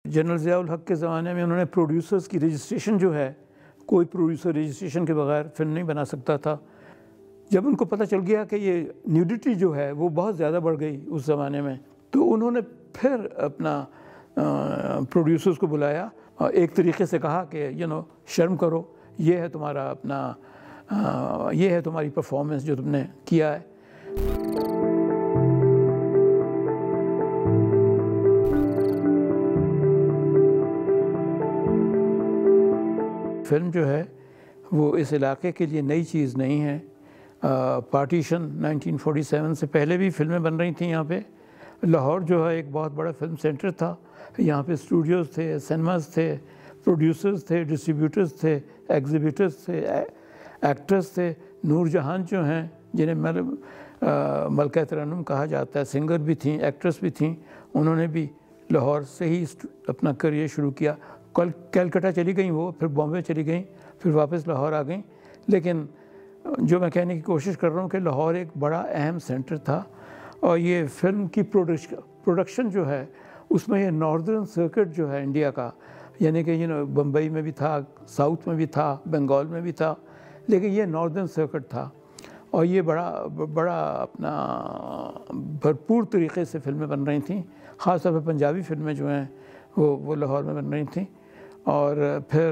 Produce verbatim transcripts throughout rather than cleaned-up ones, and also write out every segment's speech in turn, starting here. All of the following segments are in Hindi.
जनरल ज़िया-उल हक के ज़माने में उन्होंने प्रोड्यूसर्स की रजिस्ट्रेशन जो है, कोई प्रोड्यूसर रजिस्ट्रेशन के बगैर फिल्म नहीं बना सकता था। जब उनको पता चल गया कि ये न्यूडिटी जो है वो बहुत ज़्यादा बढ़ गई उस ज़माने में, तो उन्होंने फिर अपना प्रोड्यूसर्स को बुलाया और एक तरीके से कहा कि यू नो शर्म करो, ये है तुम्हारा अपना आ, ये है तुम्हारी परफॉर्मेंस जो तुमने किया है। फिल्म जो है वो इस इलाके के लिए नई चीज़ नहीं है। पार्टीशन नाइनटीन फोर्टी सेवन से पहले भी फिल्में बन रही थी यहाँ पे। लाहौर जो है एक बहुत बड़ा फिल्म सेंटर था, यहाँ पे स्टूडियोज़ थे, सिनेमास थे, प्रोड्यूसर्स थे, डिस्ट्रीब्यूटर्स थे, एग्जिबिटर्स थे, एक्टर्स थे। नूरजहान जो हैं जिन्हें मल मलका तरन्नुम कहा जाता है, सिंगर भी थी, एक्ट्रेस भी थी, उन्होंने भी लाहौर से ही अपना करियर शुरू किया। कल कलकत्ता चली गई वो, फिर बॉम्बे चली गई, फिर वापस लाहौर आ गई। लेकिन जो मैं कहने की कोशिश कर रहा हूँ कि लाहौर एक बड़ा अहम सेंटर था और ये फिल्म की प्रोडक्शन प्रोडक्शन जो है उसमें ये नॉर्दर्न सर्किट जो है इंडिया का, यानी कि यू नो बम्बई में भी था, साउथ में भी था, बंगाल में भी था, लेकिन ये नॉर्दर्न सर्किट था और ये बड़ा बड़ा अपना भरपूर तरीके से फिल्में बन रही थीं। ख़ास तौर पर पंजाबी फिल्में जो हैं वो वो लाहौर में बन रही थीं। और फिर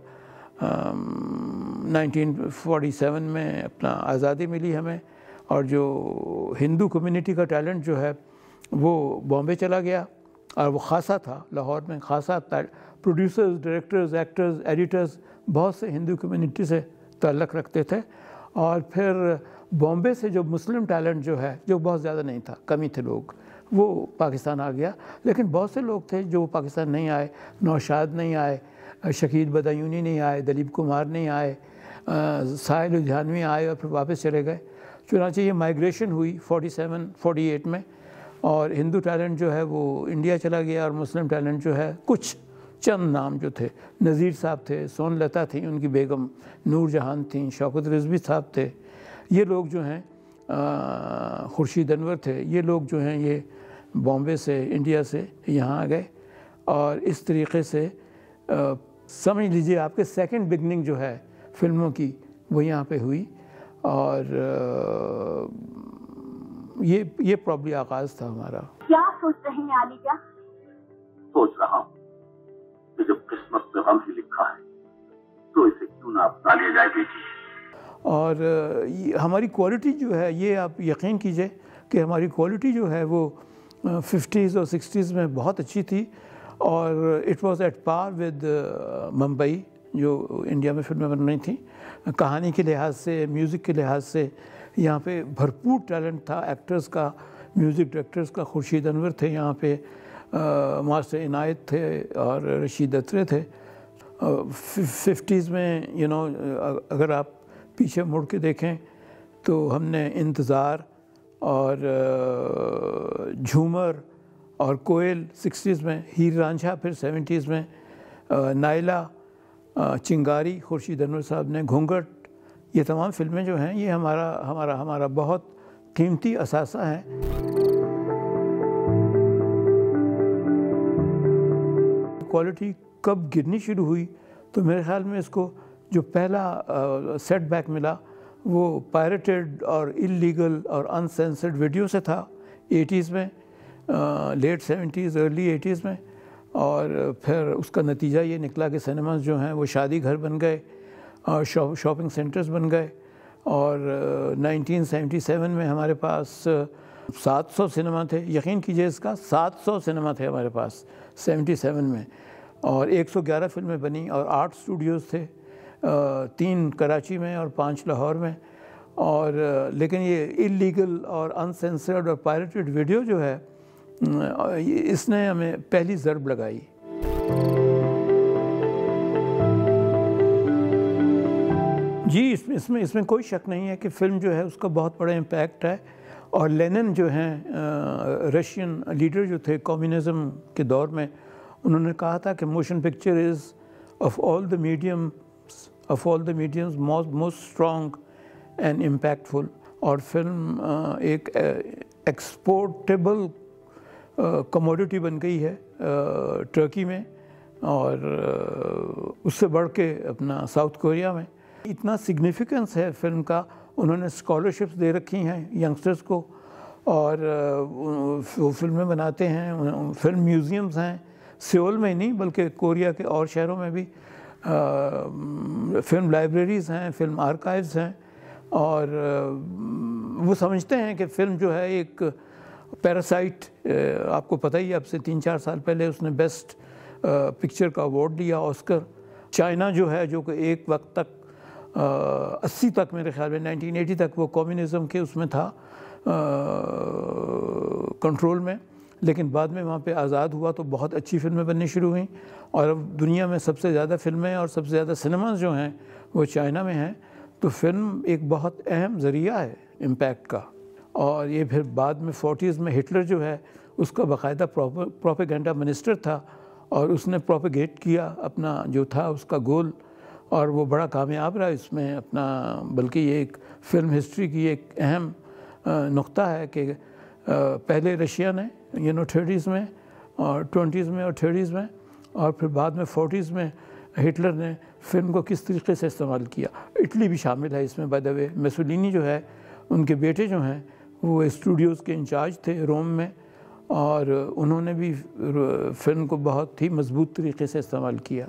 नाइनटीन फोर्टी सेवन में अपना आज़ादी मिली हमें और जो हिंदू कम्युनिटी का टैलेंट जो है वो बॉम्बे चला गया और वो खासा था लाहौर में, खासा प्रोड्यूसर्स, डायरेक्टर्स, एक्टर्स, एडिटर्स बहुत से हिंदू कम्युनिटी से ताल्लुक़ रखते थे। और फिर बॉम्बे से जो मुस्लिम टैलेंट जो है, जो बहुत ज़्यादा नहीं था, कम ही थे लोग, वो पाकिस्तान आ गया। लेकिन बहुत से लोग थे जो पाकिस्तान नहीं आए, नौशाद नहीं आए, शकील बदायूनी नहीं आए, दिलीप कुमार नहीं आए, साहिल लुधियानवी आए और फिर वापस चले गए। चुनांचे ये माइग्रेशन हुई फोर्टी सेवन फोर्टी एट में और हिंदू टैलेंट जो है वो इंडिया चला गया और मुस्लिम टैलेंट जो है कुछ चंद नाम जो थे, नज़ीर साहब थे, सोनलता थी, उनकी बेगम नूरजहान थी, शौकत रिजवी साहब थे, ये लोग जो हैं, खुर्शीद अनवर थे, ये लोग जो हैं ये बॉम्बे से, इंडिया से यहाँ आ गए। और इस तरीके से आ, समझ लीजिए आपके सेकंड बिगनिंग जो है फिल्मों की वो यहाँ पे हुई और आ, ये ये प्रॉब्ली आगाज़ था हमारा। क्या सोच रहे हैं आली क्या? सोच रहा हूँ कि जब किस्मत में गम ही लिखा है तो इसे क्यों ना अपना लिया जाए बेटी। और ये हमारी क्वालिटी जो है, ये आप यकीन कीजिए कि हमारी क्वालिटी जो है वो फिफ्टीज़ और सिक्सटीज़ में बहुत अच्छी थी और it was at par with Mumbai जो इंडिया में फिल्में बन रही थी। कहानी के लिहाज से, म्यूज़िक के लिहाज से यहाँ पे भरपूर टैलेंट था एक्टर्स का, म्यूज़िक डायरेक्टर्स का। खुर्शीद अनवर थे यहाँ पे, आ, मास्टर इनायत थे और रशीद अत्रे थे। फिफ्टीज़ में यू नो अगर आप पीछे मुड़ के देखें तो हमने इंतज़ार और झूमर और कोयल सिक्सटीज़ में, हीर रांझा फिर सेवेंटीज़ में, नायला, चिंगारी खुर्शीद अनवर साहब ने, घूंघट, ये तमाम फिल्में जो हैं ये हमारा हमारा हमारा बहुत कीमती असासा है। क्वालिटी कब गिरनी शुरू हुई तो मेरे ख्याल में इसको जो पहला सेटबैक मिला वो पायरेटेड और इलीगल और अनसेंसर्ड वीडियो से था एटीज़ में, लेट सेवेंटीज़ अर्ली एटीज़ में। और फिर उसका नतीजा ये निकला कि सिनेमास जो हैं वो शादी घर बन गए और शॉप शॉपिंग सेंटर्स बन गए। और नाइनटीन सेवेंटी सेवन में हमारे पास सात सौ सिनेमा थे, यकीन कीजिए इसका, सात सौ सिनेमा थे हमारे पास सेवेंटी सेवन में और एक सौ ग्यारह फिल्में बनी और आठ स्टूडियोज़ थे, तीन कराची में और पाँच लाहौर में। और लेकिन ये इलीगल और अनसेंसर्ड और पायरेटेड वीडियो जो है इसने हमें पहली ज़रब लगाई। जी इसमें इसमें इसमें कोई शक नहीं है कि फ़िल्म जो है उसका बहुत बड़ा इम्पैक्ट है। और लेनिन जो हैं रशियन लीडर जो थे कम्युनिज़म के दौर में, उन्होंने कहा था कि motion picture is of all the medium of all the mediums most most strong and impactful. और फिल्म एक एक्सपोर्टेबल कमोडिटी बन गई है टर्की में और उससे बढ़ के अपना साउथ कोरिया में। इतना सिग्निफिकेंस है फिल्म का, उन्होंने स्कॉलरशिप्स दे रखी हैं यंगस्टर्स को और वो फिल्में बनाते हैं। फिल्म म्यूज़ियम्स हैं सियोल में ही नहीं बल्कि कोरिया के और शहरों में भी, आ, फिल्म लाइब्रेरीज़ हैं, फिल्म आर्काइव्स हैं और वो समझते हैं कि फ़िल्म जो है एक पैरासाइट, आपको पता ही है अब से तीन चार साल पहले उसने बेस्ट पिक्चर का अवार्ड लिया ऑस्कर। चाइना जो है जो कि एक वक्त तक अस्सी तक मेरे ख्याल में नाइनटीन एटी तक वो कम्युनिज़म के उसमें था कंट्रोल में, लेकिन बाद में वहाँ पे आज़ाद हुआ तो बहुत अच्छी फिल्में बननी शुरू हुई और अब दुनिया में सबसे ज़्यादा फिल्में और सबसे ज़्यादा सिनेमाज जो हैं वो चाइना में हैं। तो फिल्म एक बहुत अहम ज़रिया है इम्पैक्ट का। और ये फिर बाद में फोर्टीज़ में हिटलर जो है उसका बाकायदा प्रोपेगेंडा मिनिस्टर था और उसने प्रोपेगेट किया अपना जो था उसका गोल और वो बड़ा कामयाब रहा इसमें अपना। बल्कि ये एक फ़िल्म हिस्ट्री की एक अहम नुक्ता है कि पहले रशिया ने यू नो थर्टीज़ में और ट्वेंटीज़ में और थर्टीज़ में और फिर बाद में फोर्टीज़ में हिटलर ने फिल्म को किस तरीके से इस्तेमाल किया। इटली भी शामिल है इसमें बाय द वे। मुसोलिनी जो है उनके बेटे जो हैं वो स्टूडियोज़ के इंचार्ज थे रोम में और उन्होंने भी फिल्म को बहुत ही मजबूत तरीके से इस्तेमाल किया।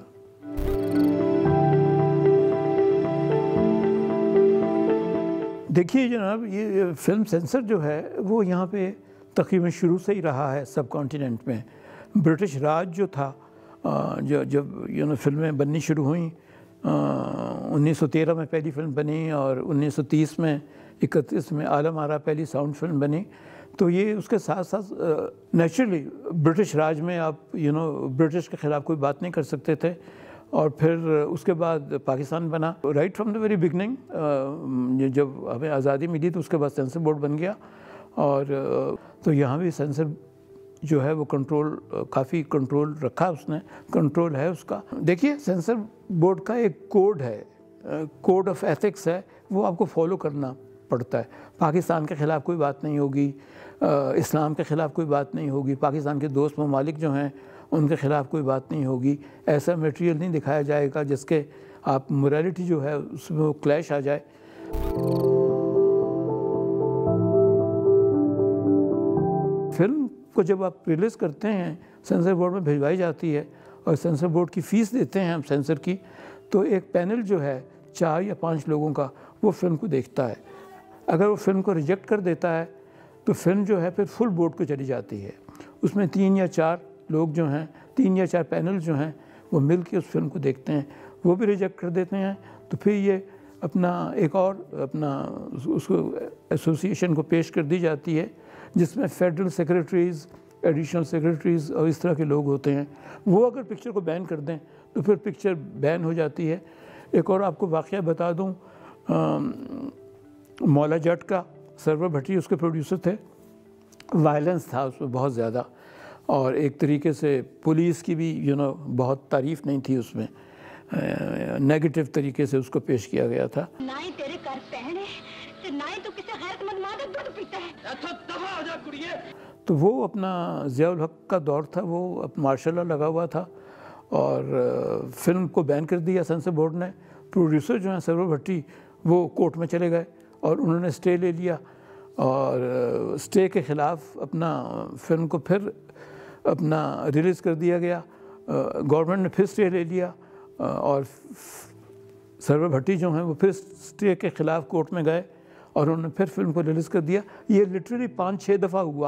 देखिए जनाब, ये फिल्म सेंसर जो है वो यहाँ पे तकरीबन शुरू से ही रहा है सब कॉन्टिनेंट में। ब्रिटिश राज जो था, जो जब यू नो फिल्में बननी शुरू हुई, उन्नीस सौ तेरह में पहली फिल्म बनी और उन्नीस सौ तीस में इकतीस में आलम आरा पहली साउंड फिल्म बनी। तो ये उसके साथ साथ नेचुरली ब्रिटिश राज में आप यू नो ब्रिटिश के ख़िलाफ़ कोई बात नहीं कर सकते थे और फिर उसके बाद पाकिस्तान बना। Right from the very beginning जब हमें आज़ादी मिली तो उसके बाद सेंसर बोर्ड बन गया और तो यहाँ भी सेंसर जो है वो कंट्रोल, काफ़ी कंट्रोल रखा उसने, कंट्रोल है उसका। देखिए सेंसर बोर्ड का एक कोड है, कोड ऑफ एथिक्स है, वो आपको फॉलो करना पड़ता है। पाकिस्तान के ख़िलाफ़ कोई बात नहीं होगी, इस्लाम के ख़िलाफ़ कोई बात नहीं होगी, पाकिस्तान के दोस्त ममालिक जो हैं उनके ख़िलाफ़ कोई बात नहीं होगी, ऐसा मटेरियल नहीं दिखाया जाएगा जिसके आप मोरालिटी जो है उसमें वो क्लैश आ जाए। फिल्म को जब आप रिलीज़ करते हैं सेंसर बोर्ड में भिजवाई जाती है और सेंसर बोर्ड की फ़ीस देते हैं हम सेंसर की, तो एक पैनल जो है चार या पाँच लोगों का वो फिल्म को देखता है। अगर वो फिल्म को रिजेक्ट कर देता है तो फिल्म जो है फिर फुल बोर्ड को चली जाती है। उसमें तीन या चार लोग जो हैं, तीन या चार पैनल जो हैं वो मिल के उस फिल्म को देखते हैं, वो भी रिजेक्ट कर देते हैं तो फिर ये अपना एक और अपना उसको एसोसिएशन को पेश कर दी जाती है जिसमें फेडरल सेक्रेटरीज़, एडिशनल सेक्रेटरीज़ और इस तरह के लोग होते हैं। वो अगर पिक्चर को बैन कर दें तो फिर पिक्चर बैन हो जाती है। एक और आपको वाक़या बता दूं, मौला जट का, सरवर भट्टी उसके प्रोड्यूसर थे। वायलेंस था उसमें बहुत ज़्यादा और एक तरीके से पुलिस की भी यू नो बहुत तारीफ़ नहीं थी उसमें, नेगेटिव तरीके से उसको पेश किया गया था। ना ही तेरे कर पहने ना ही तू किसी गैरतमंद माँ का दूध पीता है। तो वो अपना ज़ियाउल हक का दौर था, वो मार्शल लॉ लगा हुआ था और फिल्म को बैन कर दिया सेंसर बोर्ड ने। प्रोड्यूसर जो हैं सरवर भट्टी वो कोर्ट में चले गए और उन्होंने स्टे ले लिया और स्टे के ख़िलाफ़ अपना फिल्म को फिर अपना रिलीज़ कर दिया गया। गवर्नमेंट ने फिर स्टे ले लिया और सरवर भट्टी जो हैं वो फिर स्टे के ख़िलाफ़ कोर्ट में गए और उन्होंने फिर फिल्म को रिलीज़ कर दिया। ये लिटरली पाँच छः दफ़ा हुआ।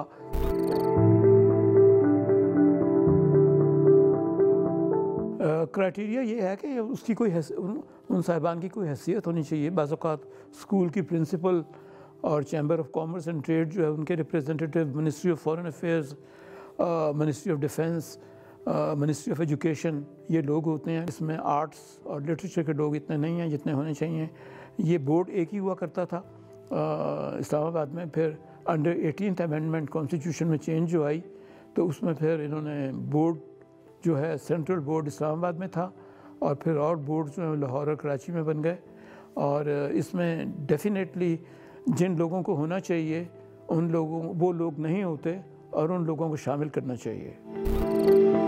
क्राइटेरिया ये है कि उसकी कोई उन, उन साहिबान की कोई हैसियत होनी चाहिए। बाज़ औक़ात स्कूल की प्रिंसिपल और chamber of commerce and trade जो है उनके representative, ministry of foreign affairs, ministry of defence, ministry of education, ये लोग होते हैं। इसमें आर्ट्स और लिटरेचर के लोग इतने नहीं हैं जितने होने चाहिए। ये बोर्ड एक ही हुआ करता था इस्लामाबाद में। फिर अंडर एटीनथ अमेंडमेंट कॉन्स्टिट्यूशन में चेंज जो आई तो उसमें फिर इन्होंने बोर्ड जो है सेंट्रल बोर्ड इस्लामाबाद में था और फिर और बोर्ड जो है लाहौर और कराची में बन गए। और इसमें डेफिनेटली जिन लोगों को होना चाहिए उन लोगों वो लोग नहीं होते और उन लोगों को शामिल करना चाहिए।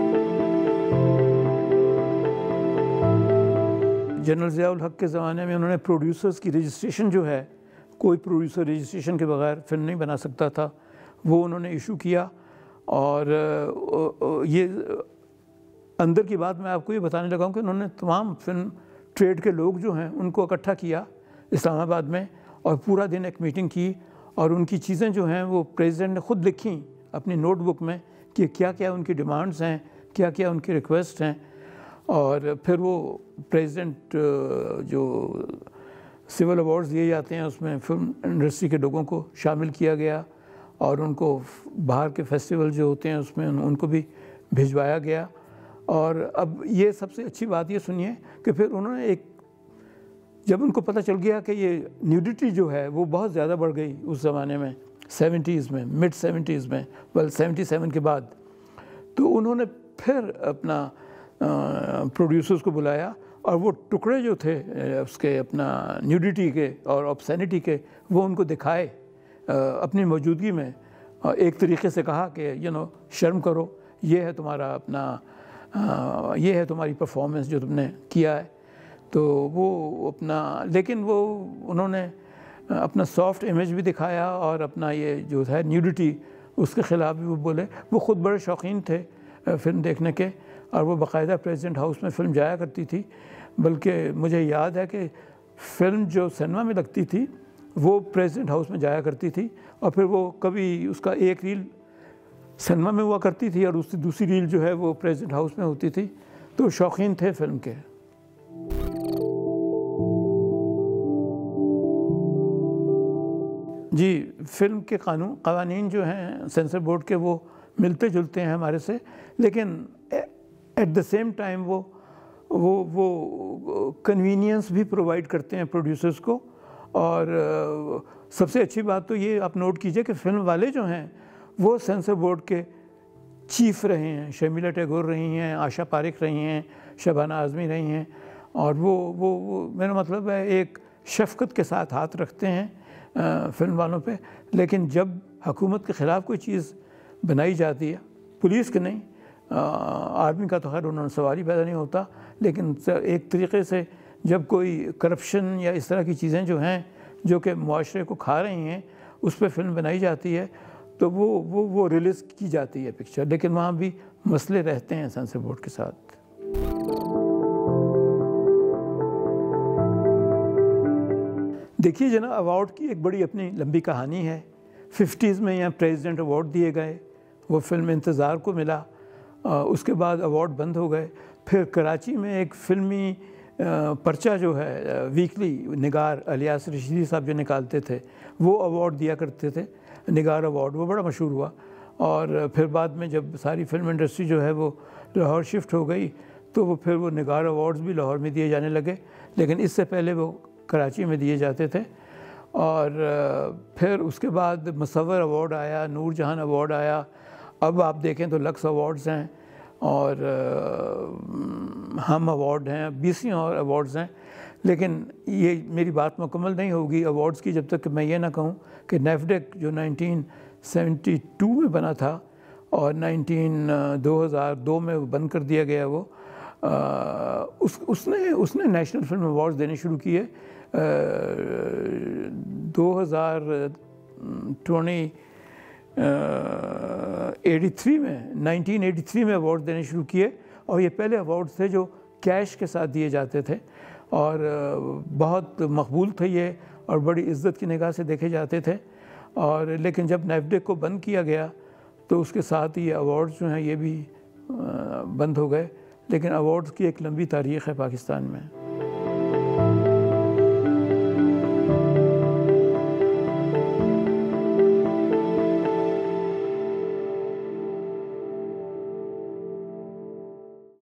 जनरल ज़ियाउल हक के ज़माने में उन्होंने प्रोड्यूसर्स की रजिस्ट्रेशन जो है, कोई प्रोड्यूसर रजिस्ट्रेशन के बगैर फिल्म नहीं बना सकता था, वो उन्होंने इशू किया। और ये अंदर की बात मैं आपको ये बताने लगा हूँ कि उन्होंने तमाम फिल्म ट्रेड के लोग जो हैं उनको इकट्ठा किया इस्लामाबाद में और पूरा दिन एक मीटिंग की और उनकी चीज़ें जो हैं वो प्रेसिडेंट ने ख़ुद लिखी अपनी नोटबुक में कि क्या क्या उनकी डिमांड्स हैं, क्या क्या उनकी रिक्वेस्ट हैं। और फिर वो प्रेसिडेंट जो सिविल अवार्ड्स दिए जाते हैं उसमें फिल्म इंडस्ट्री के लोगों को शामिल किया गया और उनको बाहर के फेस्टिवल जो होते हैं उसमें उनको भी भिजवाया गया। और अब ये सबसे अच्छी बात ये सुनिए कि फिर उन्होंने एक, जब उनको पता चल गया कि ये न्यूडिटी जो है वो बहुत ज़्यादा बढ़ गई उस ज़माने में, सेवेंटीज़ में, मिड सेवेंटीज़ में, वेल सेवेंटी सेवन के बाद, तो उन्होंने फिर अपना प्रोड्यूसर्स को बुलाया और वो टुकड़े जो थे उसके अपना न्यूडिटी के और ऑब्सैनिटी के वो उनको दिखाए अपनी मौजूदगी में। एक तरीके से कहा कि यू नो शर्म करो, ये है तुम्हारा अपना आ, ये है तुम्हारी परफॉर्मेंस जो तुमने किया है। तो वो अपना, लेकिन वो उन्होंने अपना सॉफ्ट इमेज भी दिखाया और अपना ये जो है न्यूडिटी उसके ख़िलाफ़ भी वो बोले। वो ख़ुद बड़े शौकीन थे फ़िल्म देखने के और वो बाकायदा प्रेसिडेंट हाउस में फ़िल्म जाया करती थी। बल्कि मुझे याद है कि फ़िल्म जो सिनेमा में लगती थी वो प्रेसिडेंट हाउस में जाया करती थी और फिर वो कभी उसका एक रील सिनेमा में हुआ करती थी और उसकी दूसरी रील जो है वो प्रेसिडेंट हाउस में होती थी। तो शौकीन थे फिल्म के। जी, फिल्म के कानून कवानीन जो हैं सेंसर बोर्ड के वो मिलते जुलते हैं हमारे से, लेकिन एट द सेम टाइम वो वो वो कन्वीनियंस भी प्रोवाइड करते हैं प्रोड्यूसर्स को। और सबसे अच्छी बात तो ये आप नोट कीजिए कि फ़िल्म वाले जो हैं वो सेंसर बोर्ड के चीफ रहे हैं, शर्मिला टैगोर रही हैं, आशा पारेख रही हैं, शबाना आज़मी रही हैं। और वो वो वो मेरा मतलब है एक शफ़क़त के साथ हाथ रखते हैं फ़िल्म वालों पे। लेकिन जब हुकूमत के ख़िलाफ़ कोई चीज़ बनाई जाती है, पुलिस के नहीं, आर्मी का तो खैर उन्होंने सवाल ही पैदा नहीं होता, लेकिन एक तरीक़े से जब कोई करप्शन या इस तरह की चीज़ें जो हैं जो कि मुआशरे को खा रही हैं उस पर फिल्म बनाई जाती है तो वो वो वो रिलीज़ की जाती है पिक्चर। लेकिन वहाँ भी मसले रहते हैं सेंसर बोर्ड के साथ। देखिए जना, अवार्ड की एक बड़ी अपनी लंबी कहानी है। फिफ्टीज़ में यहाँ प्रेसिडेंट अवार्ड दिए गए, वो फिल्म इंतज़ार को मिला, आ, उसके बाद अवार्ड बंद हो गए। फिर कराची में एक फ़िल्मी पर्चा जो है वीकली निगार अलियास रशीदी साहब जो निकालते थे वो अवार्ड दिया करते थे, निगार अवार्ड, वो बड़ा मशहूर हुआ। और फिर बाद में जब सारी फिल्म इंडस्ट्री जो है वो लाहौर शिफ्ट हो गई तो वो फिर वो निगार अवार्ड्स भी लाहौर में दिए जाने लगे, लेकिन इससे पहले वो कराची में दिए जाते थे। और फिर उसके बाद मुसव्वर अवार्ड आया, नूर जहान अवार्ड आया, अब आप देखें तो लक्स अवार्ड्स हैं और हम अवार्ड हैं, बीसी और अवार्ड्स हैं। लेकिन ये मेरी बात मुकम्मल नहीं होगी अवार्ड्स की जब तक कि मैं ये ना कहूँ कि नेफडेक जो नाइनटीन सेवेंटी टू में बना था और नाइनटीन दो हज़ार दो में बंद कर दिया गया, वो आ, उस उसने उसने नेशनल फिल्म अवार्ड्स देने शुरू किए दो हज़ार ट्वेंटी एटी थ्री में नाइनटीन एटी थ्री में अवार्ड देने शुरू किए। और ये पहले अवार्ड्स थे जो कैश के साथ दिए जाते थे और बहुत मकबूल थे ये और बड़ी इज़्ज़त की निगाह से देखे जाते थे। और लेकिन जब नेफडेक को बंद किया गया तो उसके साथ ये अवार्ड्स जो हैं ये भी बंद हो गए। लेकिन अवार्ड्स की एक लंबी तारीख़ है पाकिस्तान में।